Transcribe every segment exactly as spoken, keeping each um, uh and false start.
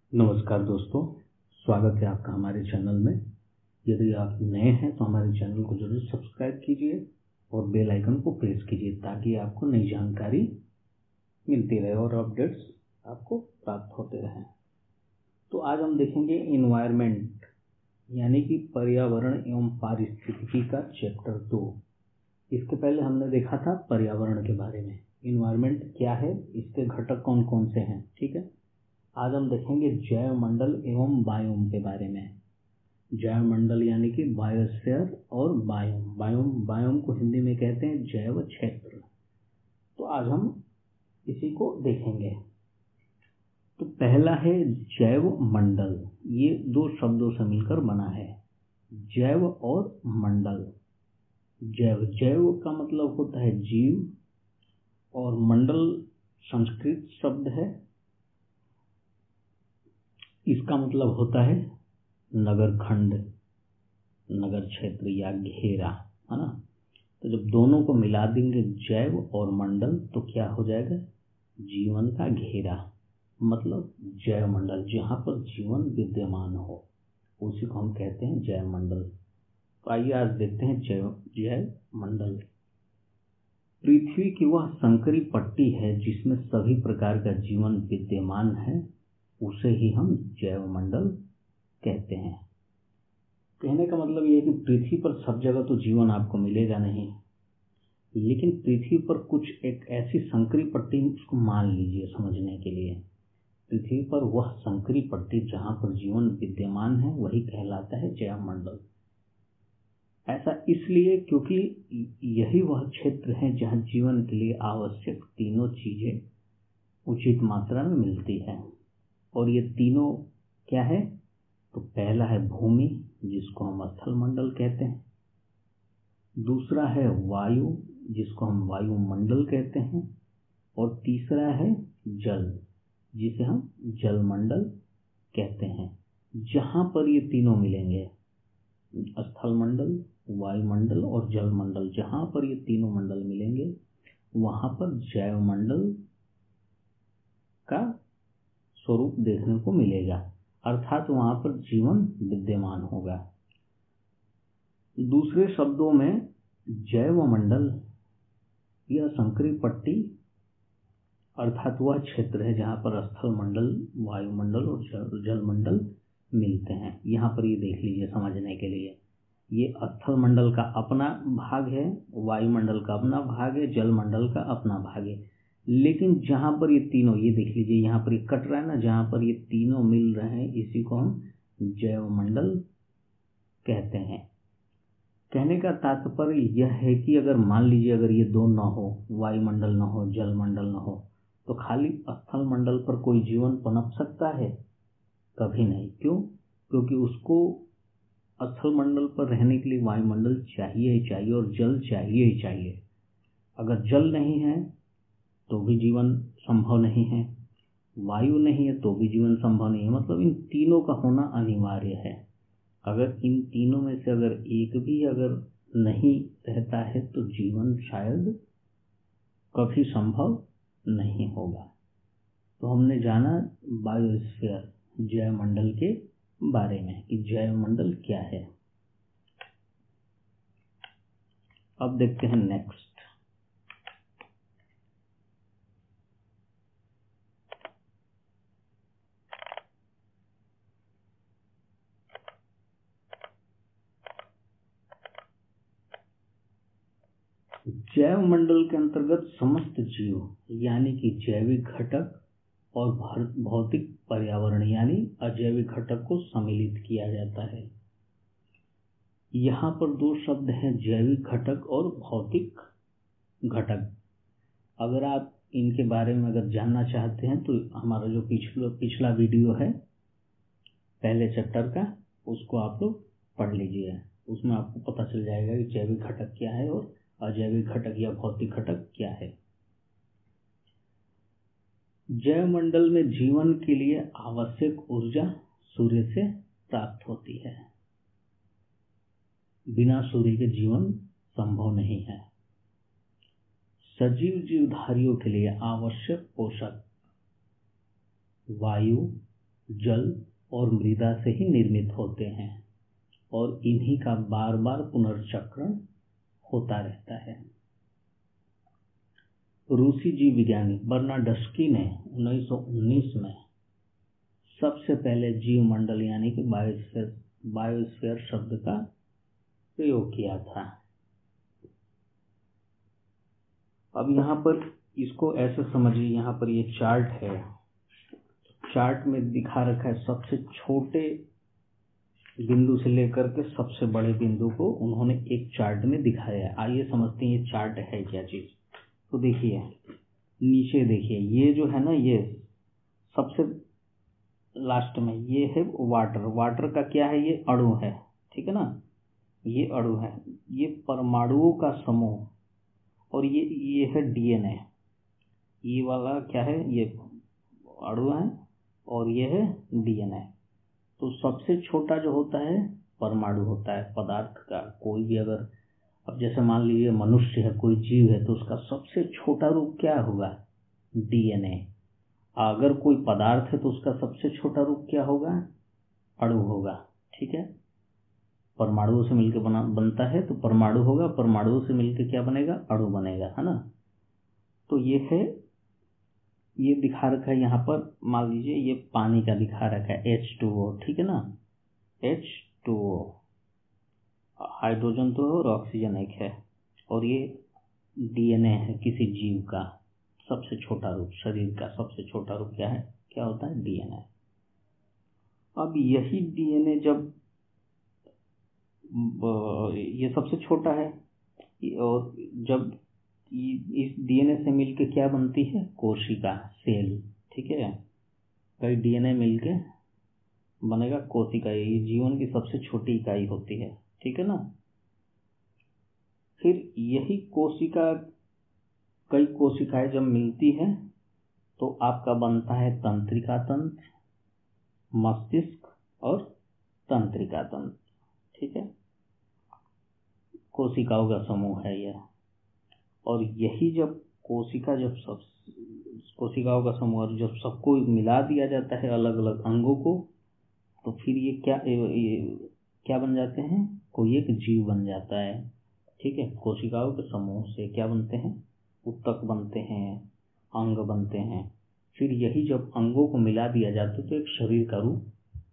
नमस्कार दोस्तों, स्वागत है आपका हमारे चैनल में। यदि आप नए हैं तो हमारे चैनल को जरूर सब्सक्राइब कीजिए और बेल आइकन को प्रेस कीजिए ताकि आपको नई जानकारी मिलती रहे और अपडेट्स आपको प्राप्त होते रहें। तो आज हम देखेंगे इन्वायरमेंट यानी कि पर्यावरण एवं पारिस्थितिकी का चैप्टर दो। इसके पहले हमने देखा था पर्यावरण के बारे में, इन्वायरमेंट क्या है, इसके घटक कौन कौन से हैं। ठीक है, आज हम देखेंगे जैव मंडल एवं बायोम के बारे में। जैव मंडल यानी कि बायोस्फीयर और बायोम बायोम बायोम को हिंदी में कहते हैं जैव क्षेत्र। तो आज हम इसी को देखेंगे। तो पहला है जैव मंडल। ये दो शब्दों से मिलकर बना है, जैव और मंडल। जैव जैव का मतलब होता है जीव और मंडल संस्कृत शब्द है, इसका मतलब होता है नगर खंड, नगर क्षेत्र या घेरा, है ना। तो जब दोनों को मिला देंगे जैव और मंडल तो क्या हो जाएगा, जीवन का घेरा, मतलब जैव मंडल, जहाँ पर जीवन विद्यमान हो उसी को हम कहते हैं जैव मंडल। तो आइए आज देखते हैं जैव जैव मंडल। पृथ्वी की वह संकरी पट्टी है जिसमें सभी प्रकार का जीवन विद्यमान है, उसे ही हम जैव मंडल कहते हैं। कहने का मतलब ये है कि पृथ्वी पर सब जगह तो जीवन आपको मिलेगा नहीं, लेकिन पृथ्वी पर कुछ एक ऐसी संकरी पट्टी, उसको मान लीजिए समझने के लिए, पृथ्वी पर वह संकरी पट्टी जहाँ पर जीवन विद्यमान है वही कहलाता है जैव मंडल। ऐसा इसलिए क्योंकि यही वह क्षेत्र है जहाँ जीवन के लिए आवश्यक तीनों चीजें उचित मात्रा में मिलती है। और ये तीनों क्या है, तो पहला है भूमि जिसको हम स्थल मंडल कहते हैं, दूसरा है वायु जिसको हम वायुमंडल कहते हैं, और तीसरा है जल जिसे हम जल मंडल कहते हैं। जहाँ पर ये तीनों मिलेंगे, स्थल मंडल, वायुमंडल और जल मंडल, जहाँ पर ये तीनों मंडल मिलेंगे वहाँ पर जैव मंडल का स्वरूप देखने को मिलेगा, अर्थात वहां पर जीवन विद्यमान होगा। दूसरे शब्दों में जैव मंडल यह संकरी पट्टी अर्थात वह क्षेत्र है जहां पर स्थल मंडल, वायुमंडल और जल मंडल मिलते हैं। यहाँ पर ये देख लीजिए समझने के लिए, ये स्थल मंडल का अपना भाग है, वायुमंडल का अपना भाग है, जल मंडल का अपना भाग है। लेकिन जहाँ पर ये तीनों, ये देख लीजिए यहाँ पर ये कट रहा है ना, जहाँ पर ये तीनों मिल रहे हैं इसी को हम जैव मंडल कहते हैं। कहने का तात्पर्य यह है कि अगर मान लीजिए अगर ये दो ना हो, वायुमंडल ना हो, जल मंडल ना हो, तो खाली स्थल मंडल पर कोई जीवन पनप सकता है? कभी नहीं। क्यों? क्योंकि उसको स्थल मंडल पर रहने के लिए वायुमंडल चाहिए ही चाहिए और जल चाहिए ही चाहिए। अगर जल नहीं है तो भी जीवन संभव नहीं है, वायु नहीं है तो भी जीवन संभव नहीं है, मतलब इन तीनों का होना अनिवार्य है। अगर इन तीनों में से अगर एक भी अगर नहीं रहता है तो जीवन शायद कभी संभव नहीं होगा। तो हमने जाना बायोस्फीयर, जैव मंडल के बारे में कि जैव मंडल क्या है। अब देखते हैं नेक्स्ट, जैव मंडल के अंतर्गत समस्त जीव यानी कि जैविक घटक और भौतिक पर्यावरण यानी अजैविक घटक को सम्मिलित किया जाता है। यहाँ पर दो शब्द हैं, जैविक घटक और भौतिक घटक। अगर आप इनके बारे में अगर जानना चाहते हैं तो हमारा जो पिछला पिछला वीडियो है पहले चैप्टर का, उसको आप लोग पढ़ लीजिए, उसमें आपको पता चल जाएगा कि जैविक घटक क्या है और अजैविक घटक या भौतिक घटक क्या है। जैव मंडल में जीवन के लिए आवश्यक ऊर्जा सूर्य से प्राप्त होती है, बिना सूर्य के जीवन संभव नहीं है। सजीव जीवधारियों के लिए आवश्यक पोषक वायु, जल और मृदा से ही निर्मित होते हैं और इन्हीं का बार बार पुनर्चक्रण होता रहता है। रूसी जीव विज्ञानी बर्नाडस्की ने उन्नीस सौ उन्नीस में सबसे पहले जीव मंडल यानी कि बायोस्फीयर बायोस्फीयर शब्द का प्रयोग किया था। अब यहाँ पर इसको ऐसे समझिए, यहाँ पर ये चार्ट है, चार्ट में दिखा रखा है सबसे छोटे बिंदु से लेकर के सबसे बड़े बिंदु को उन्होंने एक चार्ट में दिखाया है। आइए समझते हैं ये चार्ट है क्या चीज। तो देखिए नीचे देखिए, ये जो है ना, ये सबसे लास्ट में ये है वाटर। वाटर का क्या है, ये अणु है, ठीक है ना, ये अणु है, ये परमाणुओं का समूह। और ये ये है डीएनए, ये वाला क्या है, ये अणु है और ये है डीएनए। तो सबसे छोटा जो होता है परमाणु होता है पदार्थ का। कोई भी अगर, अब जैसे मान लीजिए मनुष्य है, कोई जीव है, तो उसका सबसे छोटा रूप क्या होगा, डीएनए। अगर कोई पदार्थ है तो उसका सबसे छोटा रूप क्या होगा, अणु होगा, ठीक है। परमाणुओं से मिलकर बना बनता है तो परमाणु होगा, परमाणुओं से मिलकर क्या बनेगा, अणु बनेगा, है ना। तो ये है, ये दिखा रखा है यहाँ पर, मान लीजिए ये पानी का दिखा रखा है एच टू ओ, ठीक है ना, एच टू ओ, हाइड्रोजन तो और ऑक्सीजन एक है, और ये डीएनए है किसी जीव का सबसे छोटा रूप, शरीर का सबसे छोटा रूप क्या है, क्या होता है, डीएनए। अब यही डीएनए जब ये सबसे छोटा है, और जब इस डीएनए से मिलके क्या बनती है, कोशिका, सेल, ठीक है। कई डीएनए मिलके बनेगा कोशिका, ये जीवन की सबसे छोटी इकाई होती है, ठीक है ना। फिर यही कोशिका, कई कोशिकाएं जब मिलती है तो आपका बनता है तंत्रिका तंत्र, मस्तिष्क और तंत्रिका तंत्र, ठीक है। कोशिकाओं का समूह है यह। और यही जब कोशिका, जब सब कोशिकाओं का समूह, और जब सबको मिला दिया जाता है अलग अलग अंगों को, तो फिर ये क्या ये क्या बन जाते हैं, कोई एक जीव बन जाता है, ठीक है। कोशिकाओं के समूह से क्या बनते हैं, ऊतक बनते हैं, अंग बनते हैं। फिर यही जब अंगों को मिला दिया जाता है तो एक शरीर का रूप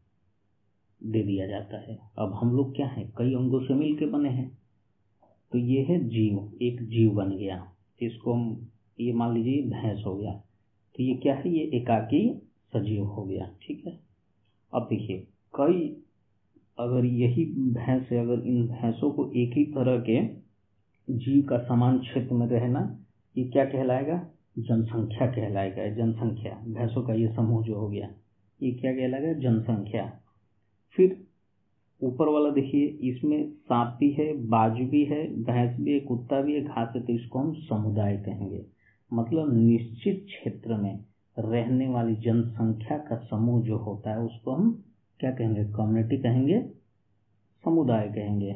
दे दिया जाता है। अब हम लोग क्या हैं, कई अंगों से मिलके बने हैं। तो ये है जीव, एक जीव बन गया। इसको हम, ये मान लीजिए भैंस हो गया, तो ये क्या है, ये एकाकी सजीव हो गया, ठीक है। अब देखिए, कई, अगर यही भैंस है, अगर इन भैंसों को एक ही तरह के जीव का समान क्षेत्र में रहना, ये क्या कहलाएगा, जनसंख्या कहलाएगा। जनसंख्या, भैंसों का ये समूह जो हो गया, ये क्या कहलाएगा, जनसंख्या। फिर ऊपर वाला देखिए, इसमें सांप भी है, बाज भी है, भैंस भी है, कुत्ता भी है, घास है, तो इसको हम समुदाय कहेंगे। मतलब निश्चित क्षेत्र में रहने वाली जनसंख्या का समूह जो होता है उसको हम क्या कहेंगे, कम्युनिटी कहेंगे, समुदाय कहेंगे।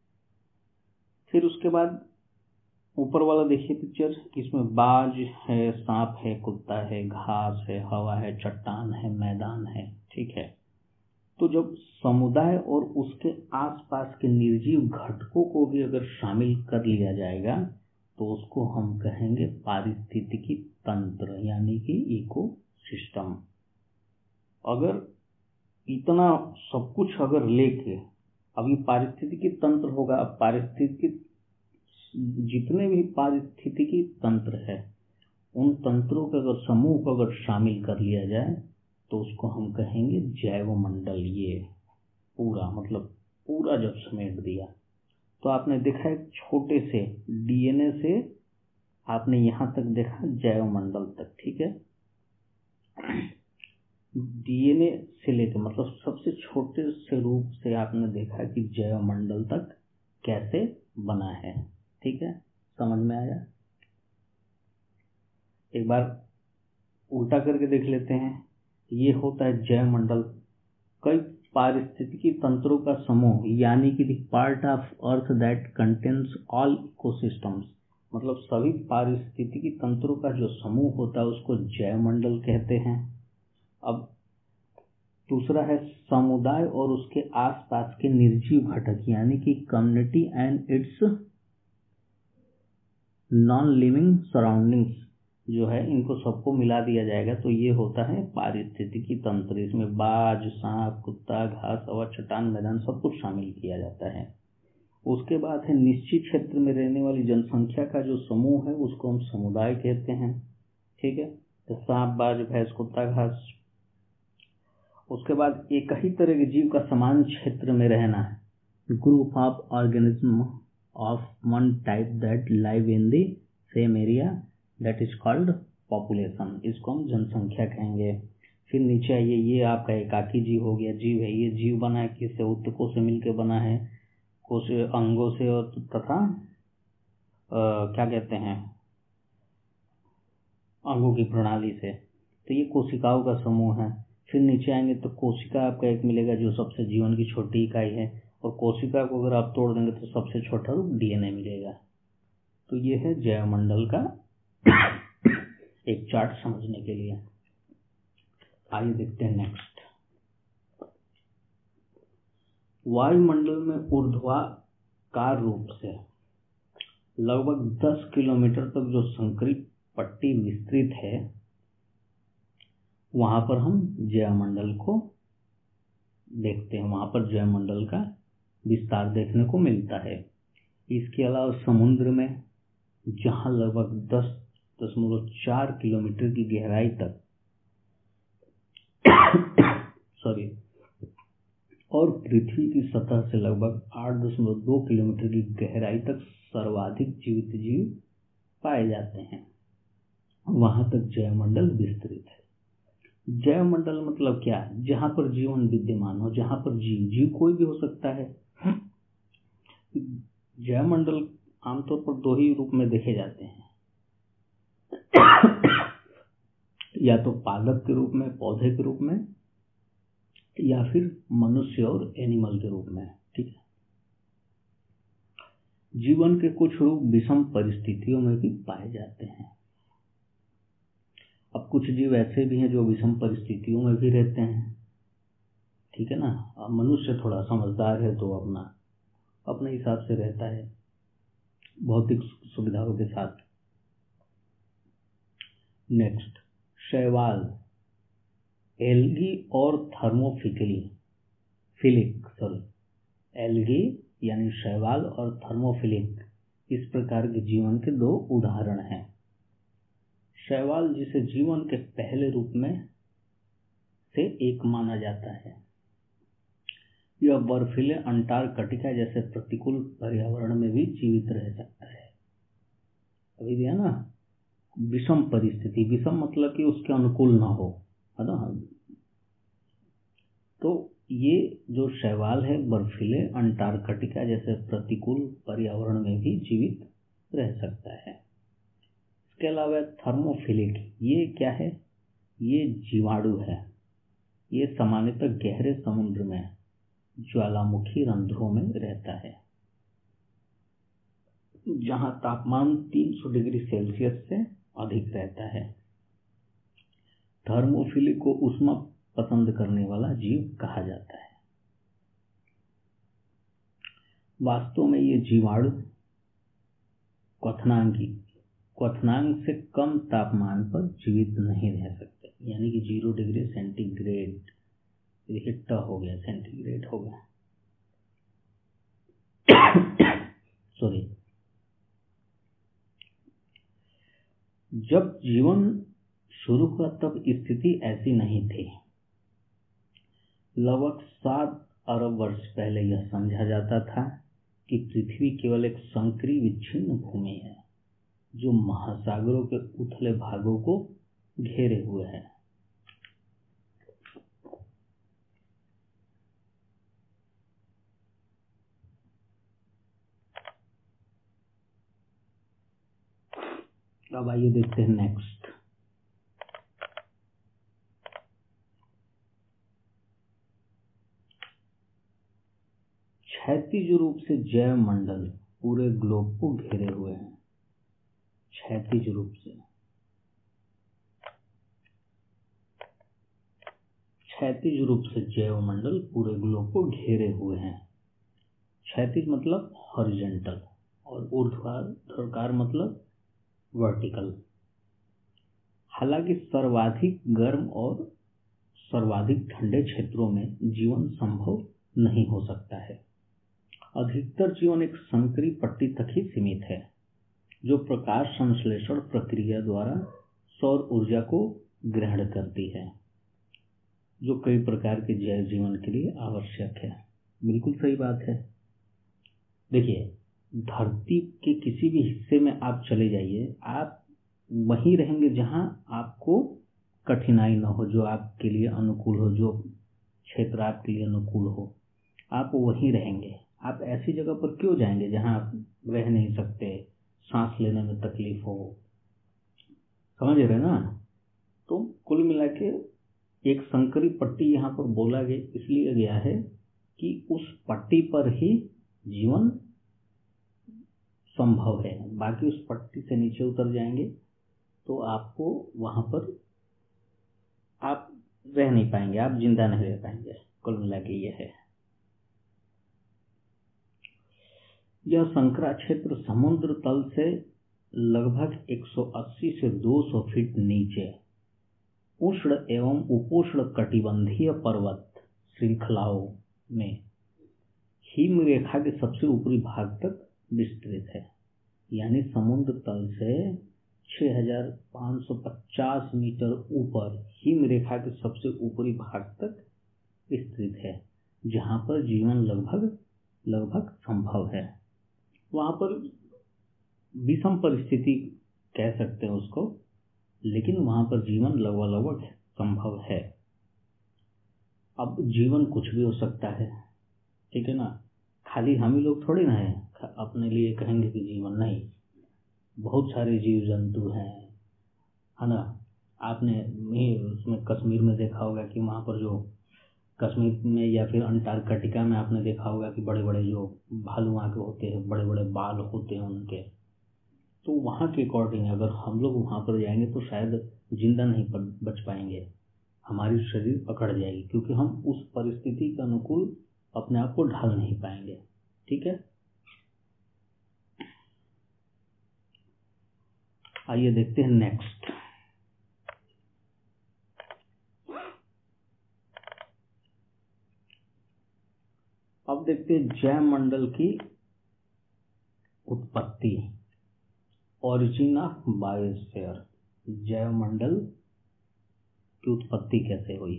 फिर उसके बाद ऊपर वाला देखिए पिक्चर, इसमें बाज है, सांप है, कुत्ता है, घास है, हवा है, चट्टान है, मैदान है, ठीक है। तो जब समुदाय और उसके आसपास के निर्जीव घटकों को भी अगर शामिल कर लिया जाएगा तो उसको हम कहेंगे पारिस्थितिकी तंत्र, यानी कि इकोसिस्टम। अगर इतना सब कुछ अगर लेके, अब ये पारिस्थितिकी तंत्र होगा। अब पारिस्थितिकी, जितने भी पारिस्थितिकी तंत्र है, उन तंत्रों के अगर समूह को अगर शामिल कर लिया जाए तो उसको हम कहेंगे जैव मंडल। ये पूरा, मतलब पूरा जब समेट दिया तो आपने देखा एक छोटे से डीएनए से आपने यहाँ तक देखा जैव मंडल तक, ठीक है। डीएनए से लेकर, मतलब सबसे छोटे से रूप से आपने देखा कि जैव मंडल तक कैसे बना है, ठीक है। समझ में आया। एक बार उल्टा करके देख लेते हैं। ये होता है जैव मंडल, कई पारिस्थितिकी तंत्रों का समूह, यानी कि the part of earth that contains all ecosystems. मतलब सभी पारिस्थितिकी तंत्रों का जो समूह होता है उसको जैव मंडल कहते हैं। अब दूसरा है समुदाय और उसके आसपास के निर्जीव घटक, यानी कि community and its non living surroundings जो है, इनको सबको मिला दिया जाएगा तो ये होता है पारिस्थितिकी तंत्र। इसमें बाज, सांप, कुत्ता, घास, हवा, चट्टान, मैदान सब कुछ शामिल किया जाता है। उसके बाद है निश्चित क्षेत्र में रहने वाली जनसंख्या का जो समूह है उसको हम समुदाय कहते हैं। ठीक है, तो सांप, बाज, भैंस, कुत्ता, घास। उसके बाद एक ही तरह के जीव का समान क्षेत्र में रहना है, group of organism of one type that live in the same area that is called population, इसको हम जनसंख्या कहेंगे। फिर नीचे आइए, ये आपका एकाकी जीव हो गया। जीव है, ये जीव बना है किससे? ऊतकों से मिलकर बना है, कोश अंगों से और तथा आ, क्या कहते हैं अंगों की प्रणाली से, तो ये कोशिकाओं का समूह है। फिर नीचे आएंगे तो कोशिका आपका एक मिलेगा जो सबसे जीवन की छोटी इकाई है, और कोशिका को अगर आप तोड़ देंगे तो सबसे छोटा रूप डीएनए मिलेगा। तो ये है जैवमंडल का एक चार्ट समझने के लिए। आइए देखते हैं नेक्स्ट। वायुमंडल में ऊर्ध्वाकार रूप से लगभग दस किलोमीटर तक जो संकरी पट्टी विस्तृत है, वहां पर हम जैवमंडल को देखते हैं। वहां पर जैवमंडल का विस्तार देखने को मिलता है। इसके अलावा समुद्र में जहां लगभग दस दशमलव चार किलोमीटर की गहराई तक सॉरी और पृथ्वी की सतह से लगभग आठ दशमलव दो किलोमीटर की गहराई तक सर्वाधिक जीवित जीव पाए जाते हैं, वहां तक जैवमंडल विस्तृत है। जैवमंडल मतलब क्या है? जहां पर जीवन विद्यमान हो, जहां पर जीव जीव कोई भी हो सकता है। जैवमंडल आमतौर पर दो ही रूप में देखे जाते हैं, या तो पादप के रूप में, पौधे के रूप में, या फिर मनुष्य और एनिमल के रूप में। ठीक है, जीवन के कुछ रूप विषम परिस्थितियों में भी पाए जाते हैं। अब कुछ जीव ऐसे भी हैं जो विषम परिस्थितियों में भी रहते हैं। ठीक है ना, अब मनुष्य थोड़ा समझदार है तो अपना अपने हिसाब से रहता है भौतिक सुविधाओं के साथ। नेक्स्ट, शैवाल, एल्गी और थर्मोफिकली फिलिक सॉरी एल्गी यानी शैवाल और थर्मोफिलिक, इस प्रकार के जीवन के दो उदाहरण हैं। शैवाल, जिसे जीवन के पहले रूप में से एक माना जाता है, यह बर्फीले अंटार्कटिका जैसे प्रतिकूल पर्यावरण में भी जीवित रह सकता है। अभी दिया ना, विषम परिस्थिति, विषम मतलब कि उसके अनुकूल ना हो, है ना। तो ये जो शैवाल है बर्फीले अंटार्कटिका जैसे प्रतिकूल पर्यावरण में भी जीवित रह सकता है। इसके अलावा थर्मोफिलिक, ये क्या है? ये जीवाणु है। ये सामान्यतः गहरे समुद्र में ज्वालामुखी रंध्रों में रहता है, जहां तापमान तीन सौ डिग्री सेल्सियस से अधिक रहता है। थर्मोफिलिक को ऊष्मा पसंद करने वाला जीव कहा जाता है। वास्तव में ये जीवाणु क्वथनांकी क्वथनांक से कम तापमान पर जीवित नहीं रह सकते, यानी कि जीरो डिग्री सेंटीग्रेड, देखिए ट हो गया, सेंटीग्रेड हो गया सॉरी। जब जीवन शुरू हुआ तब स्थिति ऐसी नहीं थी। लगभग सात अरब वर्ष पहले यह समझा जाता था कि पृथ्वी केवल एक संकरी विच्छिन्न भूमि है जो महासागरों के उथले भागों को घेरे हुए है। अब आइए देखते हैं नेक्स्ट। क्षैतिज रूप से जैव मंडल पूरे ग्लोब को घेरे हुए हैं। क्षैतिज रूप से क्षैतिज रूप से जैव मंडल पूरे ग्लोब को घेरे हुए हैं। क्षैतिज मतलब हॉरिजॉन्टल और ऊर्ध्वाधर मतलब वर्टिकल। हालांकि सर्वाधिक गर्म और सर्वाधिक ठंडे क्षेत्रों में जीवन संभव नहीं हो सकता है। अधिकतर जीवन एक संकरी पट्टी तक ही सीमित है, जो प्रकाश संश्लेषण प्रक्रिया द्वारा सौर ऊर्जा को ग्रहण करती है, जो कई प्रकार के जैव जीवन के लिए आवश्यक है। बिल्कुल सही बात है। देखिए, धरती के किसी भी हिस्से में आप चले जाइए, आप वहीं रहेंगे जहां आपको कठिनाई न हो, जो आपके लिए अनुकूल हो, जो क्षेत्र आपके लिए अनुकूल हो, आप वहीं रहेंगे। आप ऐसी जगह पर क्यों जाएंगे जहां आप रह नहीं सकते, सांस लेने में तकलीफ हो। समझ रहे ना। तो कुल मिला के एक संकरी पट्टी यहाँ पर बोला गया इसलिए गया है कि उस पट्टी पर ही जीवन संभव है। बाकी उस पट्टी से नीचे उतर जाएंगे तो आपको वहां पर आप रह नहीं पाएंगे, आप जिंदा नहीं रह पाएंगे। कुल मिला के ये है। यह संकरा क्षेत्र समुद्र तल से लगभग एक सौ अस्सी से दो सौ फीट नीचे उष्ण एवं उपोष्ण कटिबंधीय पर्वत श्रृंखलाओं में हिम रेखा के सबसे ऊपरी भाग तक विस्तृत है। यानी समुद्र तल से छह हज़ार पाँच सौ पचास मीटर ऊपर हिम रेखा के सबसे ऊपरी भाग तक विस्तृत है, जहां पर जीवन लगभग लगभग संभव है। वहां पर विषम परिस्थिति कह सकते हैं उसको, लेकिन वहां पर जीवन लगभग लगभग संभव है। अब जीवन कुछ भी हो सकता है, ठीक है ना। खाली हम ही लोग थोड़ी ना है अपने लिए कहेंगे कि जीवन नहीं। बहुत सारे जीव जंतु हैं, है ना। आपने उसमें कश्मीर में देखा होगा कि वहाँ पर जो कश्मीर में या फिर अंटार्कटिका में आपने देखा होगा कि बड़े बड़े जो भालू वहाँ के होते हैं, बड़े बड़े बाल होते हैं उनके। तो वहाँ के अकॉर्डिंग अगर हम लोग वहाँ पर जाएंगे तो शायद जिंदा नहीं बच पाएंगे, हमारी शरीर अकड़ जाएगी, क्योंकि हम उस परिस्थिति के अनुकूल अपने आप को ढाल नहीं पाएंगे। ठीक है, आइए देखते हैं नेक्स्ट। अब देखते हैं जैव मंडल की उत्पत्ति, ओरिजिन ऑफ बायोस्फीयर। जैव मंडल की उत्पत्ति कैसे हुई।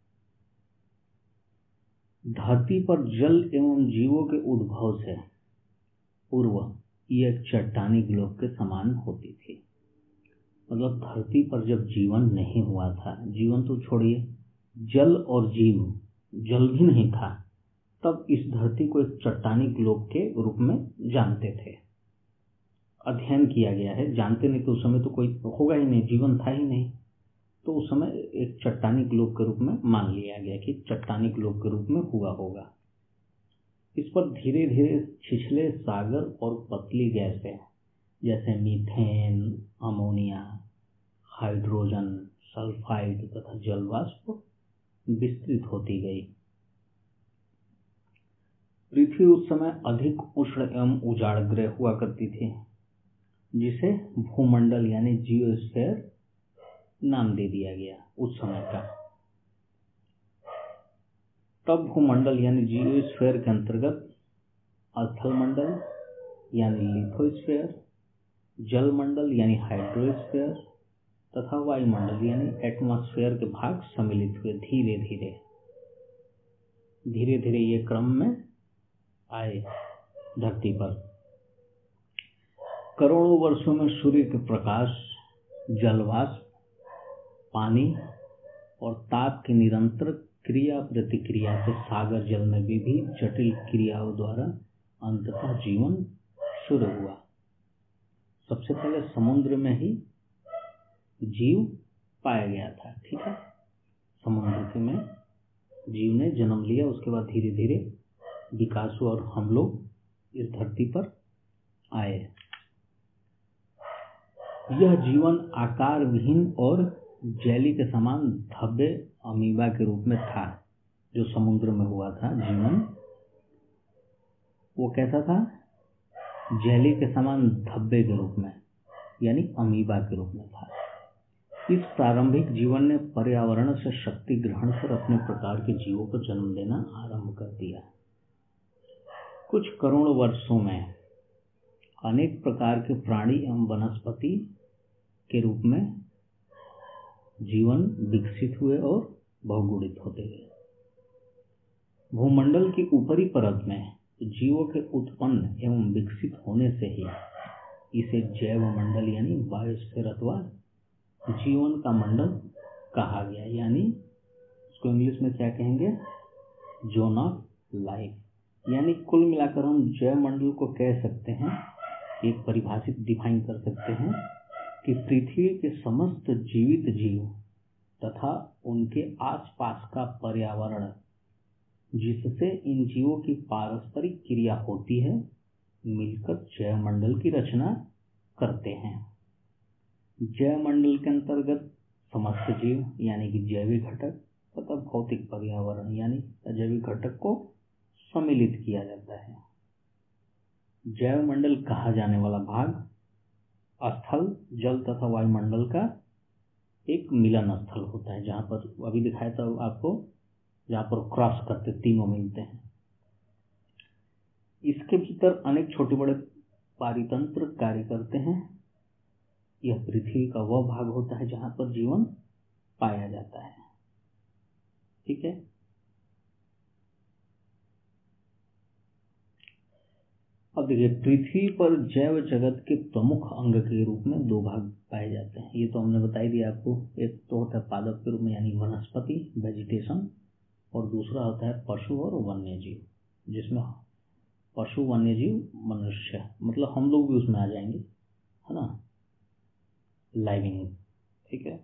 धरती पर जल एवं जीवों के उद्भव से पूर्व यह चट्टानी ग्लोब के समान होती थी। मतलब धरती पर जब जीवन नहीं हुआ था, जीवन तो छोड़िए, जल और जीव, जल भी नहीं था, तब इस धरती को एक चट्टानी ग्लोब के रूप में जानते थे। अध्ययन किया गया है, जानते नहीं तो उस समय तो कोई होगा ही नहीं, जीवन था ही नहीं, तो उस समय एक चट्टानी ग्लोब के रूप में मान लिया गया कि चट्टानी ग्लोब के रूप में हुआ होगा। इस पर धीरे धीरे छिछले सागर और पतली गैसें जैसे मीथेन, अमोनिया, हाइड्रोजन सल्फाइड तथा जलवाष्प विस्तृत होती गई। पृथ्वी उस समय अधिक उष्ण एवं उजाड़ग्रह हुआ करती थी, जिसे भूमंडल यानी जियोस्फीयर नाम दे दिया गया उस समय का। तब भूमंडल यानी जियोस्फीयर के अंतर्गत स्थलमंडल यानी लिथोस्फीयर, जलमंडल यानी हाइड्रोस्फीयर तथा वायुमंडल यानी एटमॉस्फेयर के भाग सम्मिलित हुए। धीरे धीरे धीरे धीरे ये क्रम में आए धरती पर। करोड़ों वर्षों में सूर्य के प्रकाश, जलवाष्प, पानी और ताप की निरंतर क्रिया प्रतिक्रिया से सागर जल में विभिन्न जटिल क्रियाओं द्वारा अंततः जीवन शुरू हुआ। सबसे पहले समुद्र में ही जीव पाया गया था। ठीक है, समुद्र में जीव ने जन्म लिया, उसके बाद धीरे धीरे विकास हुआ और हम लोग इस धरती पर आए। यह जीवन आकार विहीन और जेली के समान धब्बे अमीबा के रूप में था। जो समुद्र में हुआ था जीवन, वो कैसा था? जेली के समान धब्बे के रूप में, यानी अमीबा के रूप में था। इस प्रारंभिक जीवन ने पर्यावरण से शक्ति ग्रहण कर अपने प्रकार के जीवों को जन्म देना आरंभ कर दिया। कुछ करोड़ वर्षों में अनेक प्रकार के प्राणी एवं वनस्पति के रूप में जीवन विकसित हुए और बहुगुणित होते गए। भूमंडल की ऊपरी परत में जीवों के उत्पन्न एवं विकसित होने से ही इसे जैव मंडल यानी बायोस्फीयर अथवा जीवन का मंडल कहा गया। यानी इसको इंग्लिश में क्या कहेंगे? Zone of life. यानी कुल मिलाकर हम जैव मंडल को कह सकते हैं, एक परिभाषित डिफाइन कर सकते हैं कि पृथ्वी के समस्त जीवित जीव तथा उनके आसपास का पर्यावरण जिससे इन जीवों की पारस्परिक क्रिया होती है, मिलकर जैव मंडल की रचना करते हैं। जैव मंडल के अंतर्गत समस्त जीव यानी कि जैविक घटक तथा भौतिक पर्यावरण यानी अजैविक घटक को सम्मिलित किया जाता है। जैव मंडल कहा जाने वाला भाग स्थल, जल तथा वायुमंडल का एक मिलन स्थल होता है, जहाँ पर अभी दिखाया था आपको, जहाँ पर क्रॉस करते तीनों मिलते हैं। इसके भीतर अनेक छोटे बड़े पारितंत्र कार्य करते हैं। यह पृथ्वी का वह भाग होता है जहाँ पर जीवन पाया जाता है। ठीक है। अब देखिए, पृथ्वी पर जैव जगत के प्रमुख अंग के रूप में दो भाग पाए जाते हैं। ये तो हमने बता ही दिया आपको। एक तो होता है पादप के रूप में यानी वनस्पति, वेजिटेशन, और दूसरा होता है पशु और वन्य जीव, जिसमें पशु वन्य जीव मनुष्य मतलब हम लोग भी उसमें आ जाएंगे, है ना, लाइविंग। ठीक है।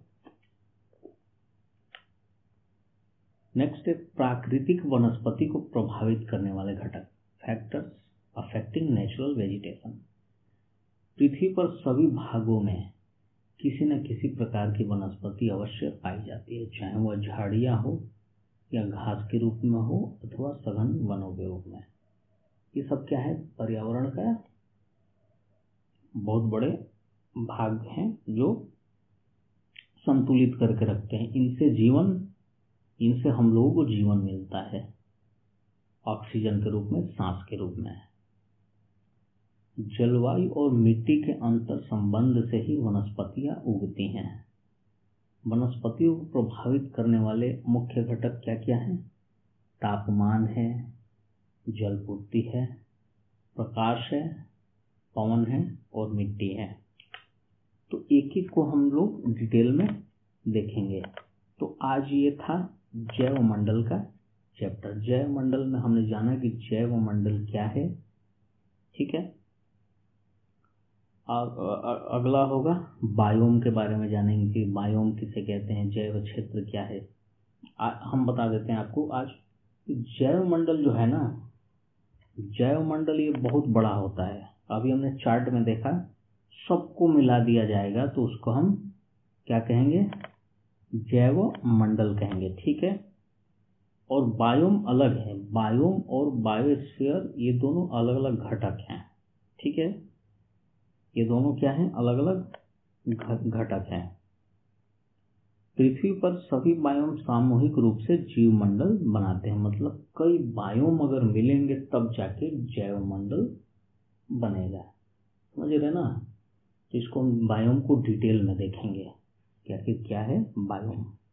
नेक्स्ट है प्राकृतिक वनस्पति को प्रभावित करने वाले घटक, फैक्टर्स अफेक्टिंग नेचुरल वेजिटेशन। पृथ्वी पर सभी भागों में किसी न किसी प्रकार की वनस्पति अवश्य पाई जाती है, चाहे वह झाड़ियाँ हो या घास के रूप में हो अथवा सघन वनों के रूप में। ये सब क्या है? पर्यावरण का बहुत बड़े भाग हैं जो संतुलित करके रखते हैं। इनसे जीवन इनसे हम लोगों को जीवन मिलता है, ऑक्सीजन के रूप में, सांस के रूप में। जलवायु और मिट्टी के अंतर संबंध से ही वनस्पतियां उगती हैं। वनस्पतियों को प्रभावित करने वाले मुख्य घटक क्या क्या हैं? तापमान है, जलपूर्ति है, प्रकाश है, पवन है और मिट्टी है। तो एक एक को हम लोग डिटेल में देखेंगे। तो आज ये था जैव मंडल का चैप्टर। जैव मंडल में हमने जाना कि जैव मंडल क्या है। ठीक है। अगला होगा बायोम के बारे में जानेंगे कि बायोम किसे कहते हैं, जैव क्षेत्र क्या है। आ, हम बता देते हैं आपको आज। जैव मंडल जो है ना, जैव मंडल ये बहुत बड़ा होता है। अभी हमने चार्ट में देखा, सबको मिला दिया जाएगा तो उसको हम क्या कहेंगे? जैव मंडल कहेंगे। ठीक है। और बायोम अलग है। बायोम और बायोस्फीयर ये दोनों अलग अलग घटक हैं। ठीक है। ये दोनों क्या हैं? अलग अलग घटक हैं। पृथ्वी पर सभी बायोम सामूहिक रूप से जीव मंडल बनाते हैं। मतलब कई बायोम अगर मिलेंगे तब जाके जैव मंडल बनेगा। समझ रहे ना? इसको हम बायोम को डिटेल में देखेंगे कि आखिर क्या है बायोम।